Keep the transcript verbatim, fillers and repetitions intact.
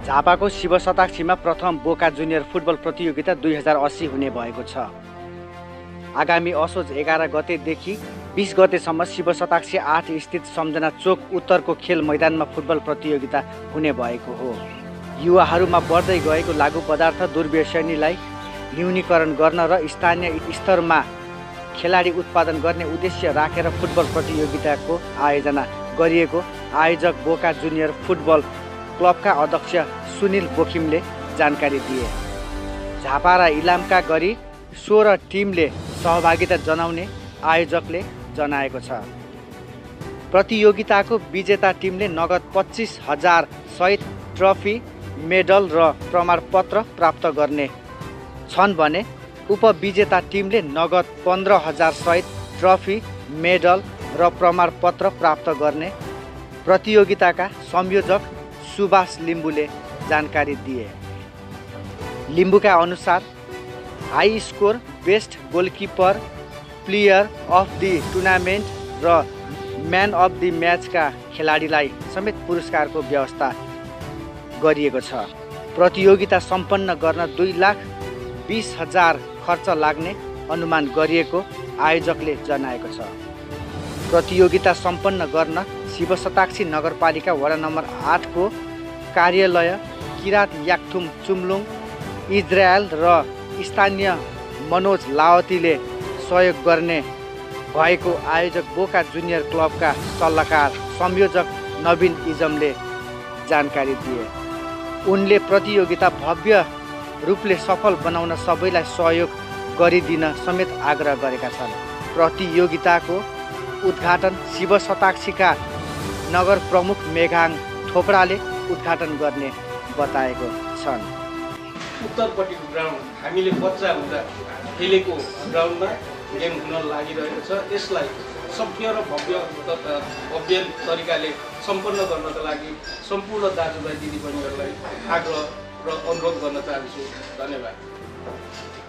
झापाको शिव शताक्षीमा प्रथम बोका junior football प्रतियोगिता दुई हजार अस्सी हुने भएको छ। आगामी असोज एघार गतेदेखि बीस गतेसम्म शिव शताक्षी आठ स्थित सम्झना चोक उत्तरको खेल मैदानमा फुटबल प्रतियोगिता हुने भएको हो। युवाहरूमा बढ्दै गएको लागु पदार्थ दुर्व्यसनीलाई न्यूनीकरण गर्न र स्थानीय स्तरमा खेलाडी उत्पादन गर्ने उद्देश्य राखेर फुटबल प्रतियोगिताको आयोजना गरिएको आयोजक बोका जुनियर फुटबल क्लबका अध्यक्ष सुनिल बोखिमले जानकारी दिए। झापा र इलामका गरी सोह्र टिमले सहभागिता जनाउने आयोजकले जनाएको छ। प्रतियोगिताको विजेता टिमले नगद पच्चिस हजार सहित ट्रफी, मेडल र प्रमाणपत्र प्राप्त गर्ने छन् भने उपविजेता टिमले नगद पन्ध्र हजार सहित ट्रफी, मेडल र प्रमाणपत्र प्राप्त गर्ने प्रतियोगिताका संयोजक सुभाष लिम्बुले जानकारी दिए। लिम्बुका अनुसार high score, best goalkeeper, player of the tournament र म्यान अफ द म्याचका खेलाडीलाई समेत पुरस्कारको व्यवस्था गरिएको छ। प्रतियोगिता सम्पन्न गर्न दुई लाख बीस हजार खर्च लाग्ने अनुमान गरिएको आयोजकले जनाएको छ। प्रतियोगिता सम्पन्न गर्न शिव शताक्षी नगरपालिका वडा नम्बर आठको कार्यालय किरात याक्थुम चुम्लुङ, इजरायल र स्थानीय मनोज लावतीले सहयोग गर्ने भएको आयोजक बोका जुनियर क्लबका सल्लाहकार संयोजक नवीन इजमले जानकारी दिए। उनले प्रतियोगिता भव्य रूपले सफल बनाउन सबैलाई सहयोग गरिदिन समेत आग्रह गरेका छन्। प्रतियोगिताको उद्घाटन शिव शताक्षीका नगर प्रमुख मेघाङ थोपडाले उद्घाटन गर्ने बताएको छन्। उत्तरपट्टिको ग्राउन्ड हामीले बच्चा हुँदा खेलेको ग्राउन्डमा गेम हुन लागिरहेको छ। यसलाई सभ्य र भव्य भव्य तरिकाले सम्पन्न गर्नका लागि सम्पूर्ण दाजुभाइ दिदीबहिनीहरूलाई आग्रह र अनुरोध गर्न चाहन्छु। धन्यवाद।